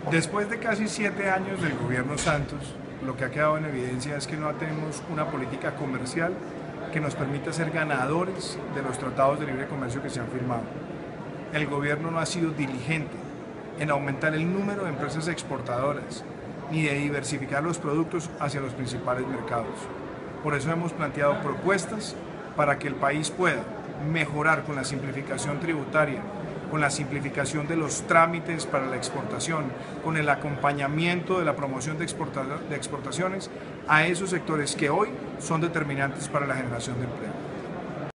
Después de casi 7 años del gobierno Santos, lo que ha quedado en evidencia es que no tenemos una política comercial que nos permita ser ganadores de los tratados de libre comercio que se han firmado. El gobierno no ha sido diligente en aumentar el número de empresas exportadoras ni de diversificar los productos hacia los principales mercados. Por eso hemos planteado propuestas para que el país pueda mejorar con la simplificación tributaria, con la simplificación de los trámites para la exportación, con el acompañamiento de la promoción de exportaciones a esos sectores que hoy son determinantes para la generación de empleo.